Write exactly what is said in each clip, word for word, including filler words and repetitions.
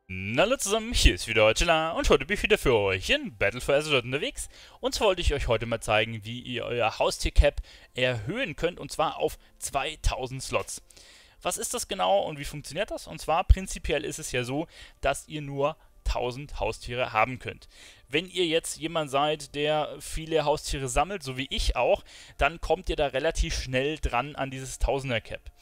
Hallo zusammen, hier ist wieder Chilla und heute bin ich wieder für euch in Battle for Azeroth unterwegs. Und zwar wollte ich euch heute mal zeigen, wie ihr euer Haustiercap erhöhen könnt, und zwar auf zweitausend Slots. Was ist das genau und wie funktioniert das? Und zwar prinzipiell ist es ja so, dass ihr nur tausend Haustiere haben könnt. Wenn ihr jetzt jemand seid, der viele Haustiere sammelt, so wie ich auch, dann kommt ihr da relativ schnell dran an dieses tausender-Cap.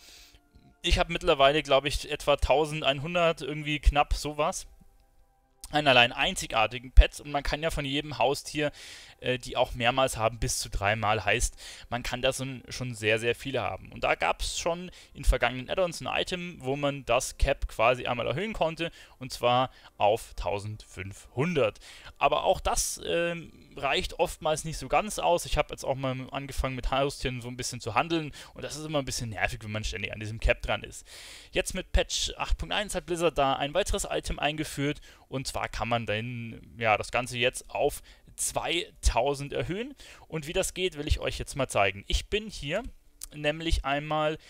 Ich habe mittlerweile, glaube ich, etwa elfhundert, irgendwie knapp sowas, einen allein einzigartigen Pets, und man kann ja von jedem Haustier äh, die auch mehrmals haben, bis zu dreimal, heißt, man kann da so schon sehr, sehr viele haben. Und da gab es schon in vergangenen Add-ons ein Item, wo man das Cap quasi einmal erhöhen konnte, und zwar auf eintausendfünfhundert. Aber auch das äh, reicht oftmals nicht so ganz aus. Ich habe jetzt auch mal angefangen mit Haustieren so ein bisschen zu handeln, und das ist immer ein bisschen nervig, wenn man ständig an diesem Cap dran ist. Jetzt mit Patch acht Punkt eins hat Blizzard da ein weiteres Item eingeführt, und zwar kann man dann ja das Ganze jetzt auf zweitausend erhöhen. Und wie das geht, will ich euch jetzt mal zeigen. Ich bin hier nämlich einmal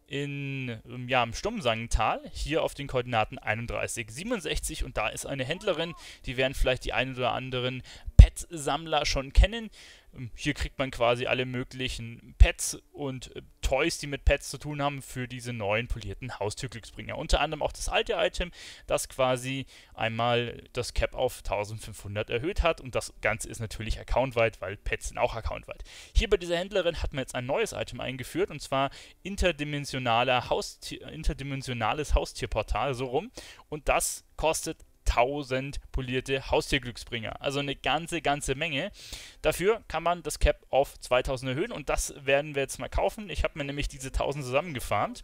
in, ja, im Stummsangental, hier auf den Koordinaten einunddreißig, siebenundsechzig, und da ist eine Händlerin, die werden vielleicht die ein oder anderen Pet-Sammler schon kennen. Hier kriegt man quasi alle möglichen Pets und äh, Toys, die mit Pets zu tun haben, für diese neuen polierten Haustierglücksbringer. Unter anderem auch das alte Item, das quasi einmal das Cap auf eintausendfünfhundert erhöht hat, und das Ganze ist natürlich accountweit, weil Pets sind auch accountweit. Hier bei dieser Händlerin hat man jetzt ein neues Item eingeführt, und zwar interdimensionale Haustier, interdimensionales Haustierportal, so rum, und das kostet tausend polierte Haustierglücksbringer. Also eine ganze, ganze Menge. Dafür kann man das Cap auf zweitausend erhöhen, und das werden wir jetzt mal kaufen. Ich habe mir nämlich diese tausend zusammengefarmt,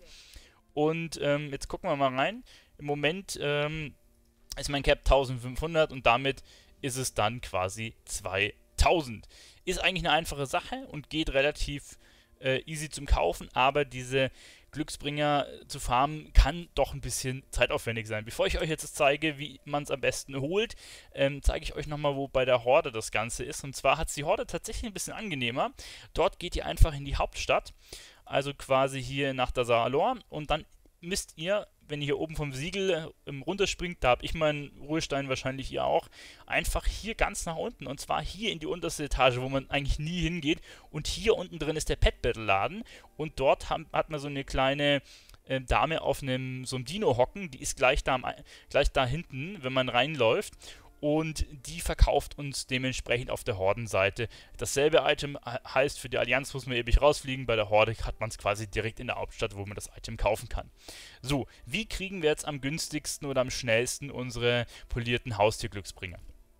und ähm, jetzt gucken wir mal rein. Im Moment ähm, ist mein Cap eintausendfünfhundert, und damit ist es dann quasi zweitausend. Ist eigentlich eine einfache Sache und geht relativ äh, easy zum Kaufen, aber diese Glücksbringer zu farmen kann doch ein bisschen zeitaufwendig sein. Bevor ich euch jetzt zeige, wie man es am besten holt, ähm, zeige ich euch nochmal, wo bei der Horde das Ganze ist. Und zwar hat es die Horde tatsächlich ein bisschen angenehmer. Dort geht ihr einfach in die Hauptstadt, also quasi hier nach Dazar'alor, und dann müsst ihr, wenn ihr hier oben vom Siegel ähm, runterspringt, da habe ich meinen Ruhestein, wahrscheinlich ihr auch, einfach hier ganz nach unten, und zwar hier in die unterste Etage, wo man eigentlich nie hingeht, und hier unten drin ist der Pet Battle Laden, und dort haben, hat man so eine kleine äh, Dame auf einem so einem Dino hocken, die ist gleich da, am, gleich da hinten, wenn man reinläuft, und die verkauft uns dementsprechend auf der Hordenseite dasselbe Item. Heißt, für die Allianz muss man ewig rausfliegen, bei der Horde hat man es quasi direkt in der Hauptstadt, wo man das Item kaufen kann. So, wie kriegen wir jetzt am günstigsten oder am schnellsten unsere polierten Haustierglücksbringer?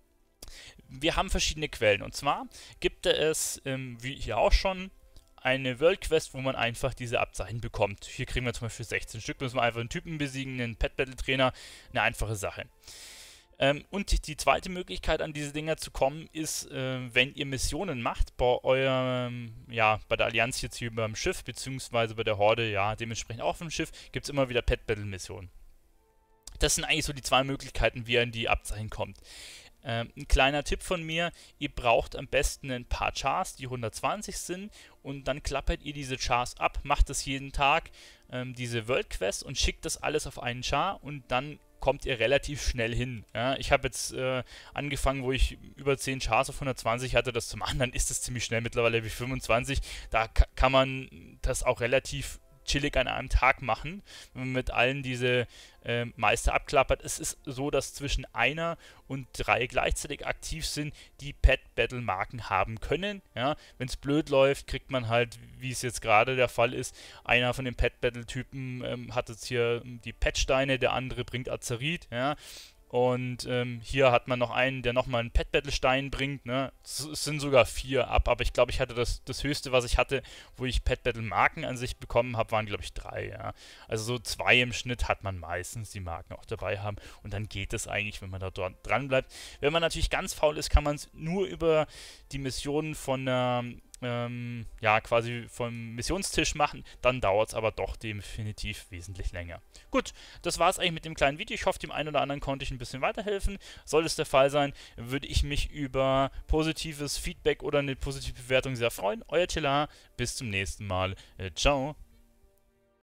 Wir haben verschiedene Quellen, und zwar gibt es, ähm, wie hier auch schon, eine World Quest, wo man einfach diese Abzeichen bekommt. Hier kriegen wir zum Beispiel sechzehn Stück, müssen wir einfach einen Typen besiegen, einen Pet Battle Trainer, eine einfache Sache. Ähm, und die zweite Möglichkeit, an diese Dinger zu kommen, ist, äh, wenn ihr Missionen macht bei eurem, ja, bei der Allianz jetzt hier beim Schiff, beziehungsweise bei der Horde, ja, dementsprechend auch vom Schiff, gibt es immer wieder Pet-Battle-Missionen. Das sind eigentlich so die zwei Möglichkeiten, wie ihr an die Abzeichen kommt. Ähm, ein kleiner Tipp von mir, ihr braucht am besten ein paar Chars, die hundertzwanzig sind, und dann klappert ihr diese Chars ab, macht das jeden Tag, ähm, diese World Quest, und schickt das alles auf einen Char, und dann kommt ihr relativ schnell hin. Ja, ich habe jetzt äh, angefangen, wo ich über zehn Chars auf hundertzwanzig hatte, das zu machen, dann ist es ziemlich schnell, mittlerweile wie fünfundzwanzig. Da kann man das auch relativ chillig an einem Tag machen, wenn man mit allen diese äh, Meister abklappert. Es ist so, dass zwischen einer und drei gleichzeitig aktiv sind, die Pet-Battle-Marken haben können. Ja, wenn es blöd läuft, kriegt man halt, wie es jetzt gerade der Fall ist, einer von den Pet-Battle-Typen ähm, hat jetzt hier die Pet-Steine, der andere bringt Azerit, ja. Und ähm, hier hat man noch einen, der nochmal einen Pet-Battle-Stein bringt. Ne? Es sind sogar vier ab, aber ich glaube, ich hatte das, das höchste, was ich hatte, wo ich Pet-Battle-Marken an sich bekommen habe, waren, glaube ich, drei. Ja? Also so zwei im Schnitt hat man meistens, die Marken auch dabei haben. Und dann geht es eigentlich, wenn man da dort dran bleibt. Wenn man natürlich ganz faul ist, kann man es nur über die Missionen von einer ähm, ja, quasi vom Missionstisch machen, dann dauert es aber doch definitiv wesentlich länger. Gut, das war es eigentlich mit dem kleinen Video. Ich hoffe, dem einen oder anderen konnte ich ein bisschen weiterhelfen. Soll es der Fall sein, würde ich mich über positives Feedback oder eine positive Bewertung sehr freuen. Euer Tila, bis zum nächsten Mal. Äh, ciao.